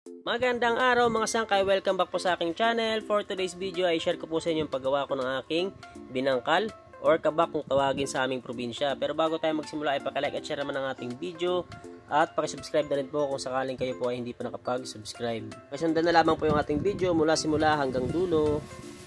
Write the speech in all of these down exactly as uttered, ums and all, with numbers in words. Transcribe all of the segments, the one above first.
Magandang araw mga sangkay, welcome back po sa aking channel. For today's video ay share ko po sa inyo yung paggawa ko ng aking binangkal or kabak kung tawagin sa aming probinsya. Pero bago tayo magsimula ay pakilike at share naman ang ating video at pakisubscribe na rin po kung sakaling kayo po ay hindi pa nakapag-subscribe. Pasundan na lamang po yung ating video mula simula hanggang dulo.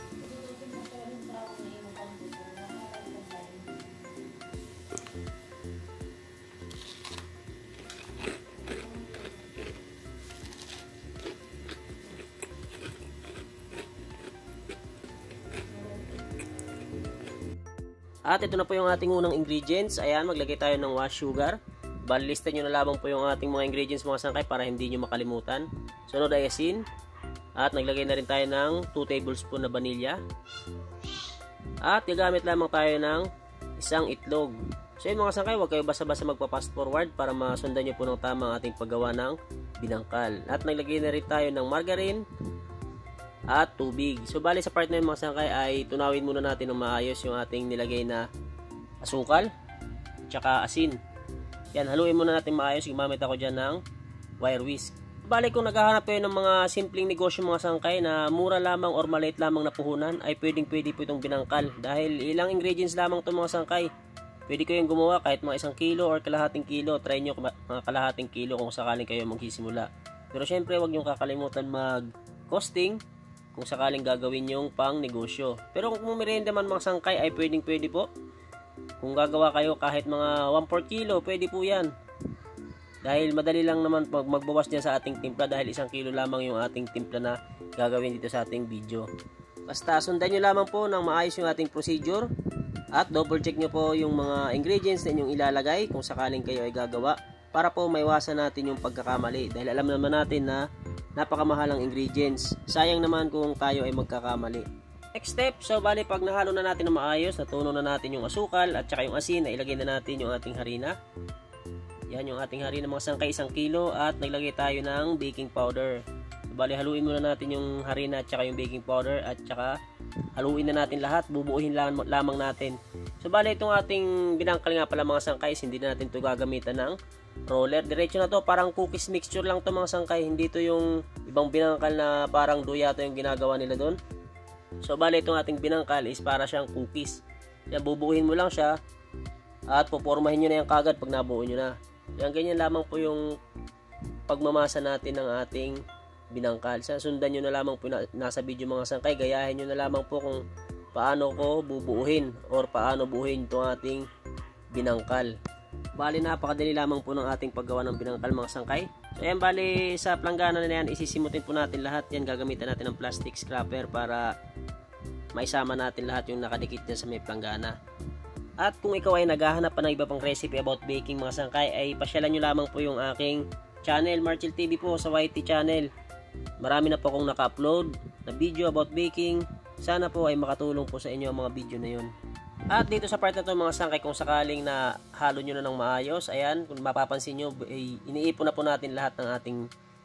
At ito na po yung ating unang ingredients. Ayan, maglagay tayo ng wash sugar. Balista nyo na lamang po yung ating mga ingredients mga sangkay para hindi nyo makalimutan. Sunod ay asin. At naglagay na rin tayo ng two tablespoon na vanilya. At gagamit lamang tayo ng isang itlog. So yun mga sangkay, huwag kayo basta-basta magpa-fast forward para masundan nyo po ng tama ang ating paggawa ng binangkal. At naglagay na rin tayo ng margarine at tubig. So bali sa part na yun mga sangkay ay tunawin muna natin ng maayos yung ating nilagay na asukal tsaka asin. Yan, haluin muna natin maayos. Gumamit ako dyan ng wire whisk. Bali kung naghahanap kayo ng mga simpleng negosyo mga sangkay na mura lamang or maliit lamang na puhunan ay pwedeng pwede po itong binangkal. Dahil ilang ingredients lamang ito mga sangkay. Pwede kayong gumawa kahit mga isang kilo or kalahating kilo. Try nyo mga kalahating kilo kung sakaling kayo magsisimula. Pero syempre huwag nyo kakalimutan mag costing kung sakaling gagawin yung pang negosyo. Pero kung merienda man mga sangkay ay pwedeng pwede po. Kung gagawa kayo kahit mga one fourth kilo, pwede po yan. Dahil madali lang naman pag magbawas niya sa ating timpla dahil isang kilo lamang yung ating timpla na gagawin dito sa ating video. Basta sundan nyo lamang po ng maayos yung ating procedure at double check nyo po yung mga ingredients na inyong ilalagay kung sakaling kayo ay gagawa para po maiwasan natin yung pagkakamali. Dahil alam naman natin na napakamahal ang ingredients. Sayang naman kung tayo ay magkakamali. Next step, so bali pag nahalo na natin na maayos, natunaw na natin yung asukal at saka yung asin, na ilagay na natin yung ating harina. Yan yung ating harina mga sangkay, isang kilo at naglagay tayo ng baking powder. So bali haluin muna natin yung harina at saka yung baking powder at saka haluin na natin lahat, bubuuhin lang, lamang natin. So bali itong ating binangkal nga pala mga sangkay, hindi na natin ito gagamitan ng roller. Diretso na to, parang cookies mixture lang to mga sangkay. Hindi to yung ibang binangkal na parang duya to yung ginagawa nila doon. So bali itong ating binangkal is para siyang cookies. Yan, bubuuhin mo lang siya at popormahin nyo na yan kagad pag nabuo nyo na. Yan, ganyan lamang po yung pagmamasa natin ng ating binangkal. Sa sundan nyo na lamang po na, nasa video mga sangkay. Gayahin nyo na lamang po kung paano ko bubuuhin or paano buuhin itong ating binangkal. Bali napakadali lamang po ng ating paggawa ng binangkal mga sangkay. So ayan, bali sa planggana na yan isisimutin po natin lahat yan. Gagamitan natin ng plastic scraper para maisama natin lahat yung nakadikit dyan sa may planggana. At kung ikaw ay naghahanap pa ng iba pang recipe about baking mga sangkay ay pasyalan nyo lamang po yung aking channel Marchel T V po sa Y T channel. Marami na po akong naka-upload na video about baking. Sana po ay makatulong po sa inyo ang mga video na yun. At dito sa part na to mga sangkay, kung sakaling na halo nyo na ng maayos, ayan, kung mapapansin nyo, ay, iniipon na po natin lahat ng ating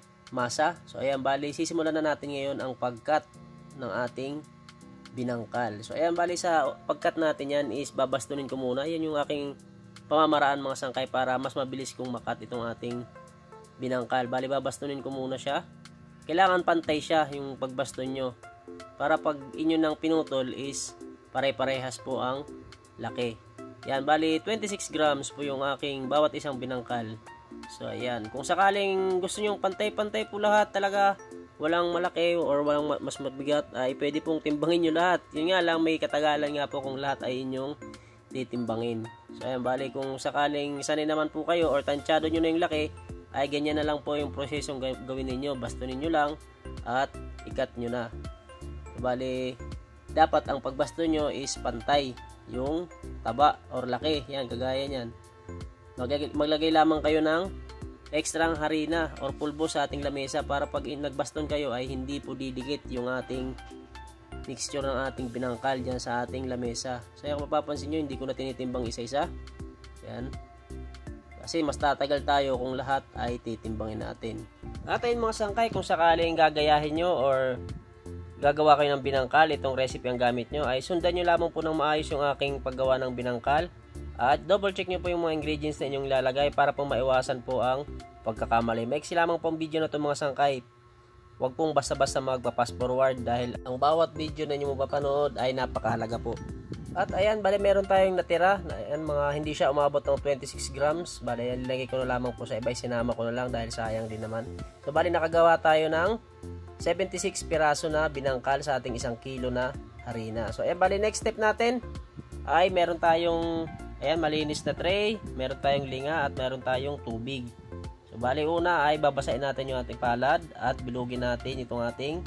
masa. So ayan, bali, sisimulan na natin ngayon ang pagkat ng ating binangkal. So ayan, bali sa pagkat natin yan is babastunin ko muna. Yan yung aking pamamaraan mga sangkay para mas mabilis kong makat itong ating binangkal. Bali, babastunin ko muna siya. Kailangan pantay siya yung pagbaston nyo. Para pag inyo nang pinutol is pare-parehas po ang laki. Yan, bali twenty-six grams po yung aking bawat isang binangkal. So ayan, kung sakaling gusto nyo pantay-pantay po lahat talaga, walang malaki or walang mas mabigat, ay pwede pong timbangin nyo lahat. Yun nga lang, may katagalan nga po kung lahat ay inyong titimbangin. So ayan, bali kung sakaling sanay naman po kayo or tansyado nyo na yung laki, ay ganyan na lang po yung prosesong gawin ninyo. Bastonin nyo lang at ikat nyo na. So, bali dapat ang pagbasto nyo is pantay yung taba or laki. Yan, kagaya nyan. Maglagay lamang kayo ng extra harina or pulbo sa ating lamesa para pag nagbaston kayo ay hindi po didikit yung ating mixture ng ating binangkal dyan sa ating lamesa. So kung mapapansin nyo, hindi ko na tinitimbang isa-isa. Yan. Kasi mas tatagal tayo kung lahat ay titimbangin natin. At ayun mga sangkay, kung sakaling gagayahin nyo or gagawa kayo ng binangkal, itong recipe ang gamit nyo, ay sundan nyo lamang po ng maayos yung aking paggawa ng binangkal. At double check nyo po yung mga ingredients na inyong ilalagay para po maiwasan po ang pagkakamali. Maiksi lamang po ang video na ito mga sangkay. Huwag pong basta-basta magpa-fast forward dahil ang bawat video na inyo mapapanood ay napakahalaga po. At ayan, bali meron tayong natira. Ayan, mga hindi siya umabot ng twenty-six grams. Bali, ilagay ko na lamang po sa iba. Sinama ko na lang dahil sayang din naman. So, bali nakagawa tayo ng seventy-six piraso na binangkal sa ating isang kilo na harina. So, ayan, bali next step natin ay meron tayong, ayan, malinis na tray. Meron tayong linga at meron tayong tubig. So, bali una ay babasain natin yung ating palad at bilugin natin itong ating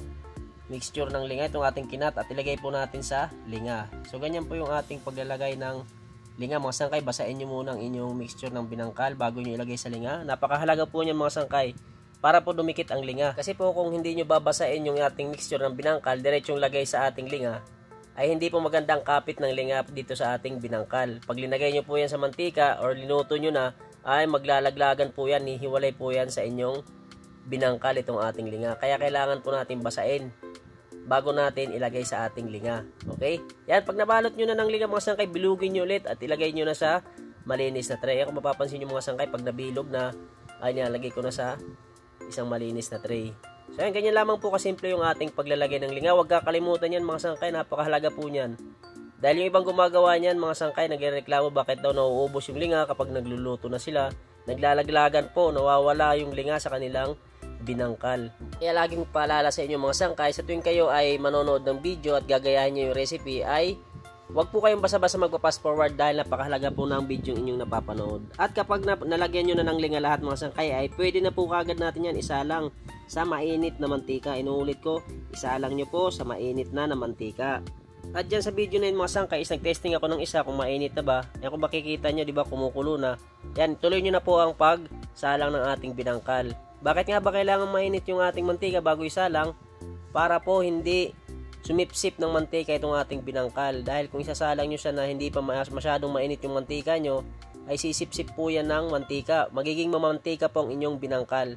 mixture ng linga, itong ating kinat at ilagay po natin sa linga. So ganyan po yung ating paglalagay ng linga mga sangkay. Basain nyo muna ang inyong mixture ng binangkal bago nyo ilagay sa linga. Napakahalaga po niyan mga sangkay para po dumikit ang linga. Kasi po kung hindi nyo babasain yung ating mixture ng binangkal, diretsong lagay sa ating linga, ay hindi po magandang kapit ng linga dito sa ating binangkal. Pag linagay nyo po yan sa mantika or linuto nyo na, ay maglalaglagan po yan, hihiwalay po yan sa inyong binangkal itong ating linga. Kaya kailangan po natin basain bago natin ilagay sa ating linga. Okay? Yan, pag nabalot nyo na ng linga mga sangkay, bilugin nyo ulit at ilagay nyo na sa malinis na tray. Kung mapapansin nyo mga sangkay, pag nabilog na, ay nilagay ko na sa isang malinis na tray. So yan, ganyan lamang po kasimple yung ating paglalagay ng linga. Huwag kakalimutan yan mga sangkay, napakahalaga po yan. Dahil yung ibang gumagawa niyan mga sangkay, nagrereklamo bakit daw nauubos yung linga kapag nagluluto na sila. Naglalaglagan po, nawawala yung linga sa kanilang binangkal. Kaya laging paalala sa inyo mga sangkay, sa tuwing kayo ay manonood ng video at gagayahin nyo yung recipe, ay huwag po kayong basta-basta magpa-fast forward dahil napakahalaga po ng video inyong napapanood. At kapag na, nalagyan nyo na ng linga lahat mga sangkay, ay pwede na po kagad natin yan isalang sa mainit na mantika. Inuulit ko, isalang nyo po sa mainit na na mantika. At dyan sa video na yun mga sangkay, is nag-testing ako ng isa kung mainit na ba. Yan, kung makikita nyo, di ba, kumukulo na. Yan, tuloy nyo na po ang pagsalang ng ating binangkal. Bakit nga ba kailangan mainit yung ating mantika bago isalang? Para po hindi sumipsip ng mantika itong ating binangkal. Dahil kung isasalang nyo siya na hindi pa masyadong mainit yung mantika nyo, ay sisipsip po yan ng mantika. Magiging mamantika po ang inyong binangkal.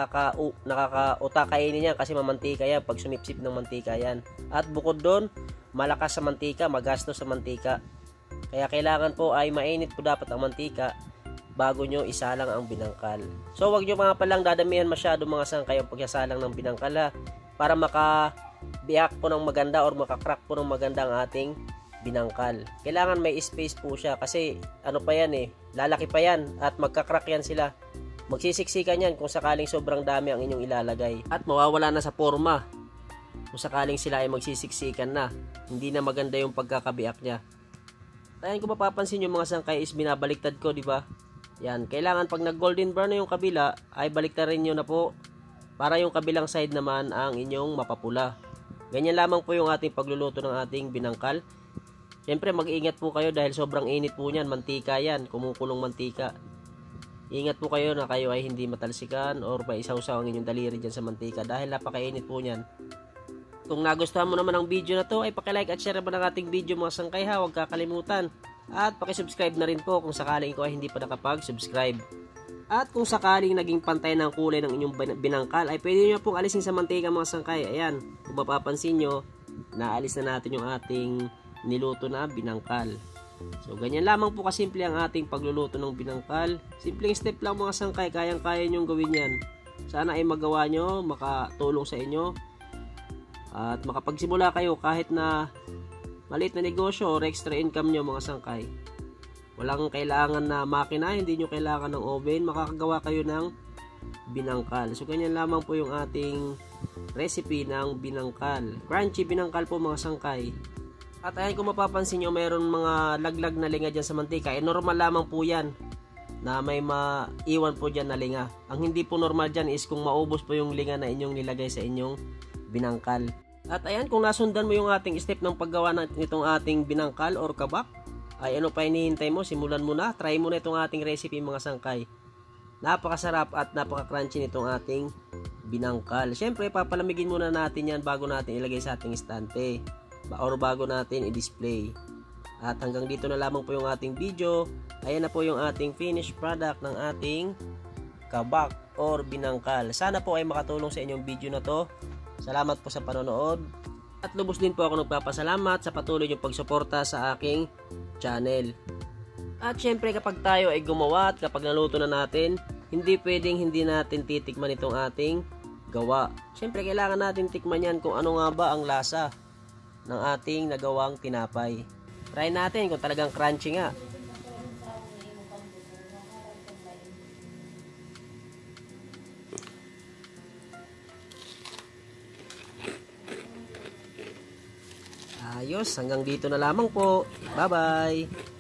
Nakaka-utakainin yan kasi mamantika yan pag sumipsip ng mantika yan. At bukod doon, malakas sa mantika, magastos sa mantika. Kaya kailangan po ay mainit po dapat ang mantika bago nyo isalang ang binangkal. So wag nyo mga palang dadamihan masyado mga sangkay ang pagsasalang ng binangkal ha, para makabiyak po ng maganda or makakrak po ng maganda ang ating binangkal. Kailangan may space po siya kasi ano pa yan eh, lalaki pa yan at magkakrak yan sila. Magsisiksikan yan kung sakaling sobrang dami ang inyong ilalagay at mawawala na sa forma kung sakaling sila ay magsisiksikan na. Hindi na maganda yung pagkakabiyak niya. Ayan, kung mapapansin nyo mga sangkay is binabaliktad ko, di ba? Yan, kailangan pag nag golden brown na yung kabila ay baliktarin nyo na po para yung kabilang side naman ang inyong mapapula. Ganyan lamang po yung ating pagluluto ng ating binangkal. Siyempre mag-ingat po kayo dahil sobrang init po niyan, mantika yan, kumukulong mantika. Ingat po kayo na kayo ay hindi matalsikan or maisaw-saw ang inyong daliri dyan sa mantika dahil napakainit po niyan. Kung nagustuhan mo naman ang video na to ay pakilike at share naman ang ating video mga sangkay ha, huwag kakalimutan. At pakisubscribe na rin po kung sakaling ikaw ay hindi pa nakapag-subscribe. At kung sakaling naging pantay ng kulay ng inyong binangkal ay pwede nyo pong alisin sa mantika mga sangkay. Ayan, kung mapapansin nyo, naalis na natin yung ating niluto na binangkal. So ganyan lamang po kasimple ang ating pagluluto ng binangkal. Simpleng step lang mga sangkay, kayang-kaya nyong gawin yan. Sana ay magawa nyo, makatulong sa inyo. At makapagsimula kayo kahit na maliit na negosyo or extra income nyo mga sangkay. Walang kailangan na makina, hindi nyo kailangan ng oven, makakagawa kayo ng binangkal. So ganyan lamang po yung ating recipe ng binangkal. Crunchy binangkal po mga sangkay. At ayan, kung mapapansin nyo, mayroon mga laglag na linga dyan sa mantika. Eh normal lamang po yan na may maiwan po dyan na linga. Ang hindi po normal dyan is kung maubos po yung linga na inyong nilagay sa inyong binangkal. At ayan, kung nasundan mo yung ating step ng paggawa nitong ating binangkal or kabak, ay ano pa hinihintay mo? Simulan mo na, try mo na itong ating recipe mga sangkay. Napakasarap at napaka-crunchy nitong ating binangkal. Siyempre, papalamigin muna natin yan bago natin ilagay sa ating estante or bago natin i-display. At hanggang dito na lamang po yung ating video. Ayan na po yung ating finished product ng ating kabak or binangkal. Sana po ay makatulong sa inyong video na to. Salamat po sa panonood. At lubos din po ako nagpapasalamat sa patuloy niyong pagsuporta sa aking channel. At syempre kapag tayo ay gumawa at kapag naluto na natin, hindi pwedeng hindi natin titikman itong ating gawa. Siyempre, kailangan natin tikman yan kung ano nga ba ang lasa ng ating nagawang tinapay. Try natin kung talagang crunchy nga. Ayos, hanggang dito na lamang po. Bye-bye!